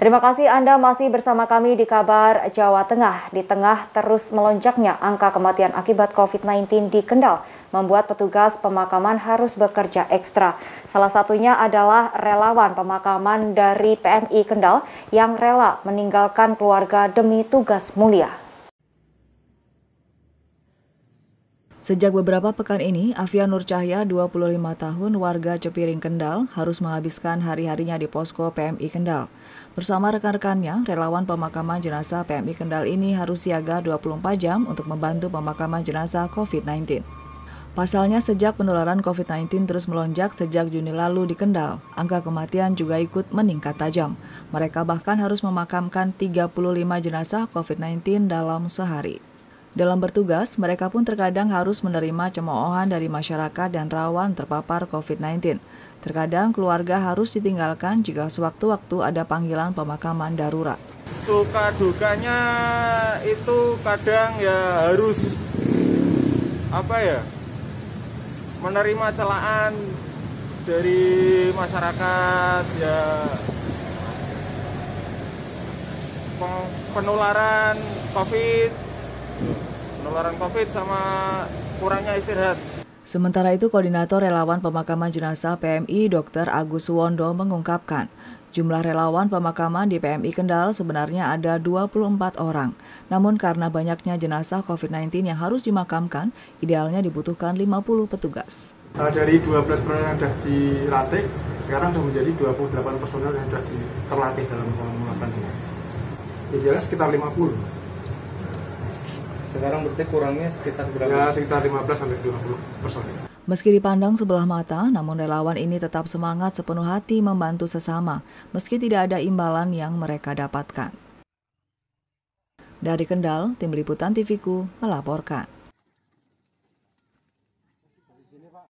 Terima kasih Anda masih bersama kami di Kabar Jawa Tengah. Di tengah terus melonjaknya angka kematian akibat COVID-19 di Kendal, membuat petugas pemakaman harus bekerja ekstra. Salah satunya adalah relawan pemakaman dari PMI Kendal yang rela meninggalkan keluarga demi tugas mulia. Sejak beberapa pekan ini, Afia Nur Cahya, 25 tahun, warga Cepiring Kendal, harus menghabiskan hari-harinya di posko PMI Kendal. Bersama rekan-rekannya, relawan pemakaman jenazah PMI Kendal ini harus siaga 24 jam untuk membantu pemakaman jenazah COVID-19. Pasalnya, sejak penularan COVID-19 terus melonjak sejak Juni lalu di Kendal, angka kematian juga ikut meningkat tajam. Mereka bahkan harus memakamkan 35 jenazah COVID-19 dalam sehari. Dalam bertugas, mereka pun terkadang harus menerima cemoohan dari masyarakat dan rawan terpapar COVID-19. Terkadang keluarga harus ditinggalkan jika sewaktu-waktu ada panggilan pemakaman darurat. Suka dukanya itu kadang ya harus menerima celaan dari masyarakat, ya penularan COVID sama kurangnya istirahat. Sementara itu, Koordinator Relawan Pemakaman Jenazah PMI Dr. Agus Suwondo mengungkapkan, jumlah relawan pemakaman di PMI Kendal sebenarnya ada 24 orang. Namun karena banyaknya jenazah COVID-19 yang harus dimakamkan, idealnya dibutuhkan 50 petugas. Dari 12 personel yang sudah dilatih, sekarang sudah menjadi 28 personel yang sudah terlatih dalam melakukan jenazah. Idealnya sekitar 50. Sekarang berarti kurangnya sekitar berapa? Ya, sekitar 15-20 personel. Meski dipandang sebelah mata, namun relawan ini tetap semangat sepenuh hati membantu sesama, meski tidak ada imbalan yang mereka dapatkan. Dari Kendal, Tim Liputan TVku melaporkan.